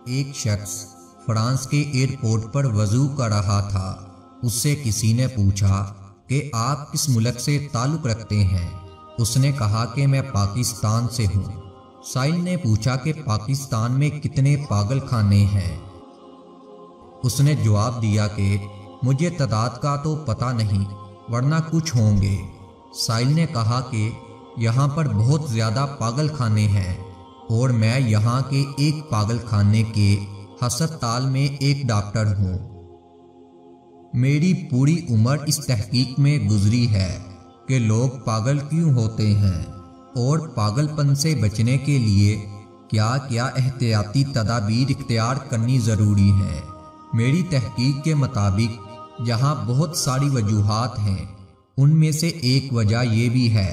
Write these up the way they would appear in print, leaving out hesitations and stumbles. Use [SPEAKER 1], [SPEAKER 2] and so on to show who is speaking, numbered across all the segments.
[SPEAKER 1] ایک شخص فرانس کے ایئرپورٹ پر وضو کر رہا تھا۔ اس سے کسی نے پوچھا کہ آپ کس ملک سے تعلق رکھتے ہیں؟ اس نے کہا کہ میں پاکستان سے ہوں۔ سائل نے پوچھا کہ پاکستان میں کتنے پاگل خانے ہیں؟ اس نے جواب دیا کہ مجھے تعداد کا تو پتہ نہیں، ورنہ کچھ ہوں گے۔ سائل نے کہا کہ یہاں پر بہت زیادہ پاگل خانے ہیں اور میں یہاں کے ایک پاگل خانے کے ہسپتال میں ایک ڈاکٹر ہوں۔ میری پوری عمر اس تحقیق میں گزری ہے کہ لوگ پاگل کیوں ہوتے ہیں اور پاگل پن سے بچنے کے لیے کیا کیا احتیاطی تدابیر اختیار کرنی ضروری ہیں۔ میری تحقیق کے مطابق یہاں بہت ساری وجوہات ہیں۔ ان میں سے ایک وجہ یہ بھی ہے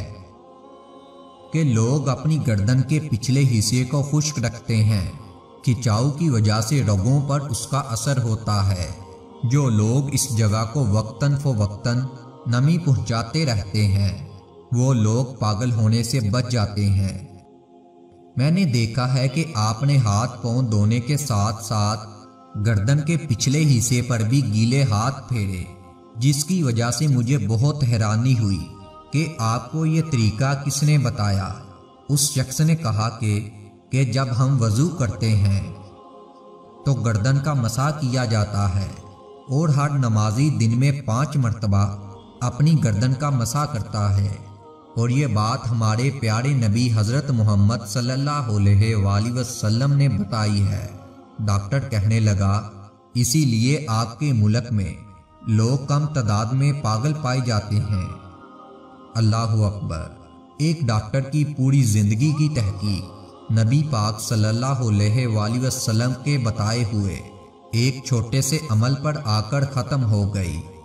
[SPEAKER 1] کہ لوگ اپنی گردن کے پچھلے حصے کو خشک رکھتے ہیں۔ کھچاؤ کی وجہ سے رگوں پر اس کا اثر ہوتا ہے۔ جو لوگ اس جگہ کو وقتاً فوقتاً نمی پہنچاتے رہتے ہیں وہ لوگ پاگل ہونے سے بچ جاتے ہیں۔ میں نے دیکھا ہے کہ آپ نے ہاتھ پاؤں دھونے کے ساتھ ساتھ گردن کے پچھلے حصے پر بھی گیلے ہاتھ پھیرے، جس کی وجہ سے مجھے بہت حیرانی ہوئی کہ آپ کو یہ طریقہ کس نے بتایا۔ اس شخص نے کہا کہ جب ہم وضو کرتے ہیں تو گردن کا مسح کیا جاتا ہے اور ہر نمازی دن میں 5 مرتبہ اپنی گردن کا مسح کرتا ہے، اور یہ بات ہمارے پیارے نبی حضرت محمد صلی اللہ علیہ وآلہ وسلم نے بتائی ہے۔ ڈاکٹر کہنے لگا، اسی لیے آپ کے ملک میں لوگ کم تعداد میں پاگل پائے جاتے ہیں۔ اللہ اکبر۔ ایک ڈاکٹر کی پوری زندگی کی تحقیق نبی پاک صلی اللہ علیہ وآلہ وسلم کے بتائے ہوئے ایک چھوٹے سے عمل پر آ کر ختم ہو گئی۔